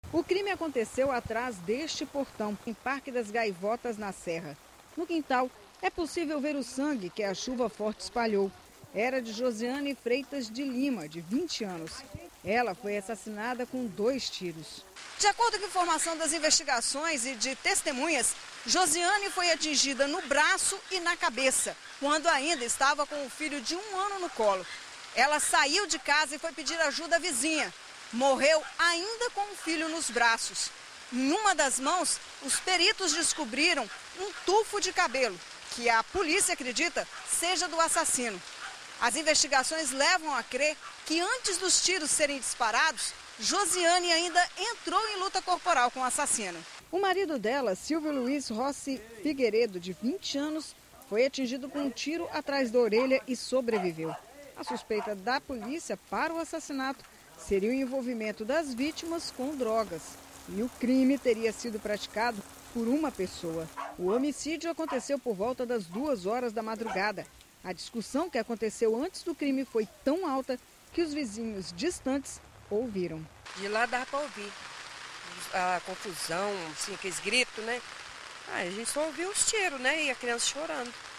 O crime aconteceu atrás deste portão, em Parque das Gaivotas, na Serra. No quintal, é possível ver o sangue que a chuva forte espalhou. Era de Josiane Freitas de Lima, de 20 anos. Ela foi assassinada com 2 tiros. De acordo com informação das investigações e de testemunhas, Josiane foi atingida no braço e na cabeça, quando ainda estava com o filho de 1 ano no colo. Ela saiu de casa e foi pedir ajuda à vizinha. Morreu ainda com o filho nos braços. Em uma das mãos, os peritos descobriram um tufo de cabelo, que a polícia acredita seja do assassino. As investigações levam a crer que antes dos tiros serem disparados, Josiane ainda entrou em luta corporal com o assassino. O marido dela, Silvio Luiz Rossi Figueiredo, de 20 anos, foi atingido com um tiro atrás da orelha e sobreviveu. A suspeita da polícia para o assassinato seria o envolvimento das vítimas com drogas. E o crime teria sido praticado por uma pessoa. O homicídio aconteceu por volta das 2 horas da madrugada. A discussão que aconteceu antes do crime foi tão alta que os vizinhos distantes ouviram. De lá dava para ouvir a confusão, assim, aqueles gritos, né? A gente só ouviu os tiros, né? E a criança chorando.